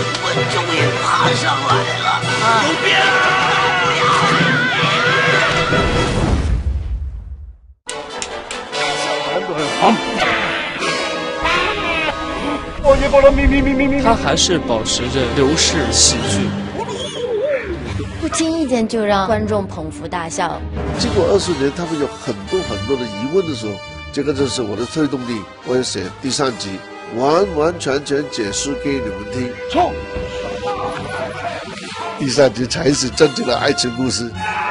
我终于爬上来了！有变啊！他还是保持着流式喜剧， 不经意间就让观众捧腹大笑。 经过20年，他们有很多的疑问的时候，这个就是我的推动力。我要写第3集，完全解释给你们听。错。第3集才是真正的爱情故事。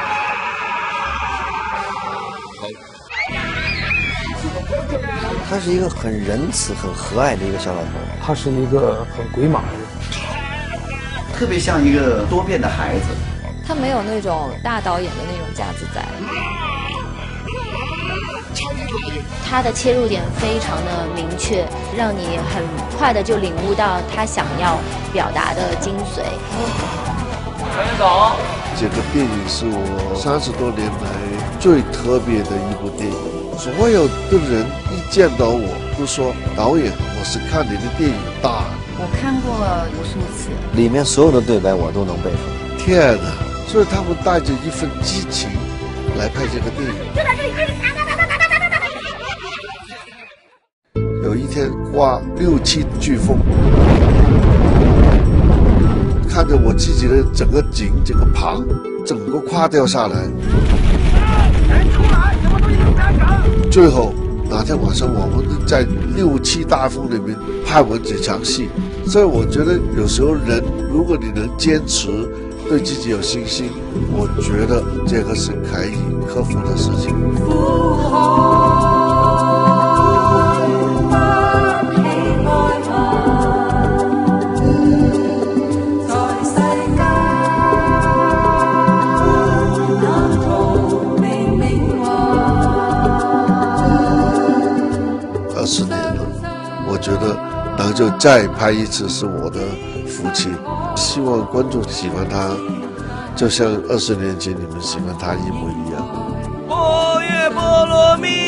他是一个很仁慈、很和蔼的一个小老头。 他是一个很鬼马的人， 特别像一个多变的孩子。 他没有那种大导演的那种架子在。他的切入点非常的明确，让你很快的就领悟到他想要表达的精髓。 欢迎走。 这个电影是我30多年来最特别的一部电影。所有的人一见到我都说导演，我是看你的电影大的。 我看过无数次， 里面所有的对白我都能背出来。 天哪！所以他们带着一份激情来拍这个电影。就在这里，有一天刮6、7飓风，看着我自己的整个景、整个棚，整个垮掉下来。最后那天晚上，我们在6、7大风里面拍完这场戏。所以我觉得有时候人，如果你能坚持，对自己有信心，我觉得这个是可以克服的事情。20年了，我觉得能就再拍一次是我的福气。希望观众喜欢他，就像20年前你们喜欢他一模一样。 波月波罗蜜。